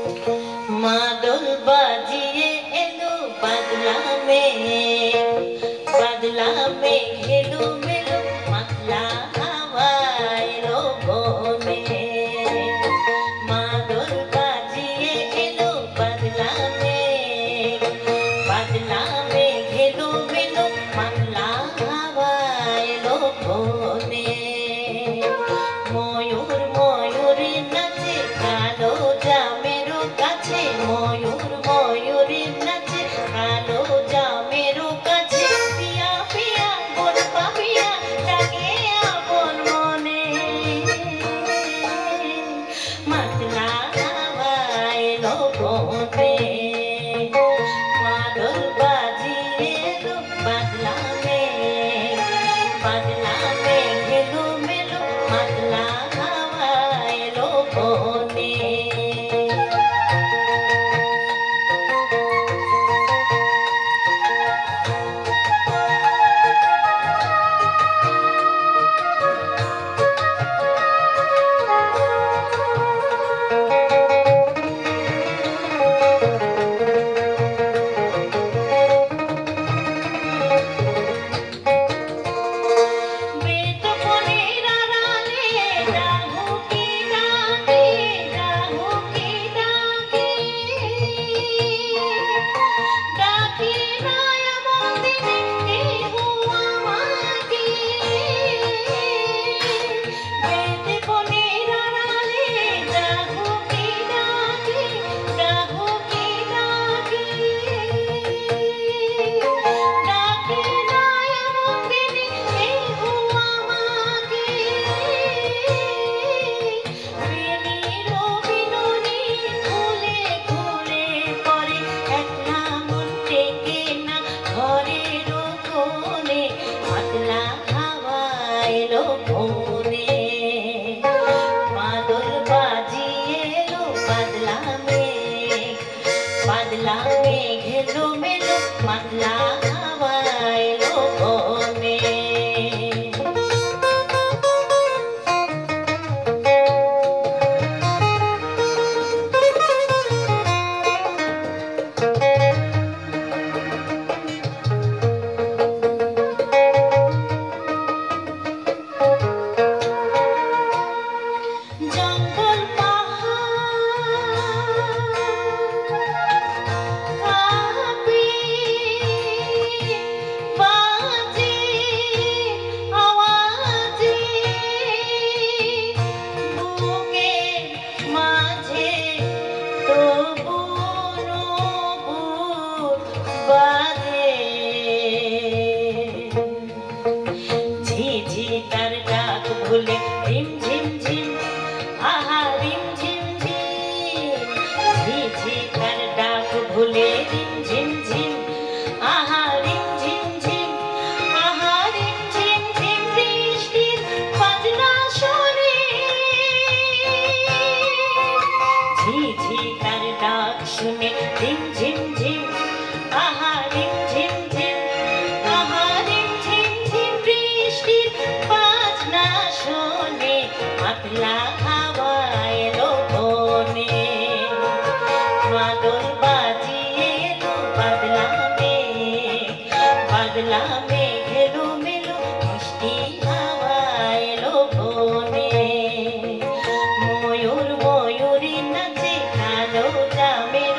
मादल बाजिए एलो बदला में हेलो मेलो मतला हवा एलो बोने मादल बाजिए एलो बदला में हेलो मेलो मतला हवा एलो बोने ময়ূর ময়ূরী নাচে কালো জামেরও কাছে ময়ূর ময়ূরী নাচে কালো জামেরও কাছে পিয়া পিয়া বল পাপিয়া ডাকে আপন মনে মাতলা হাওয়া এলো বনে মাদল বাজিয়ে এলো বাদলা মে হেলো মেলো मतला हवा एलो बोने badla में घेलो मेलो मतला हवा एलो बोने badla में घेलो मेलो मिष्टी हवा एलो बोने मयूर मयूरी नाचे कालो जामे